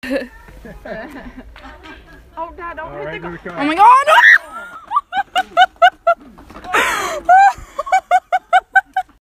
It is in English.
Oh, Dad, don't hit the car. Oh my God!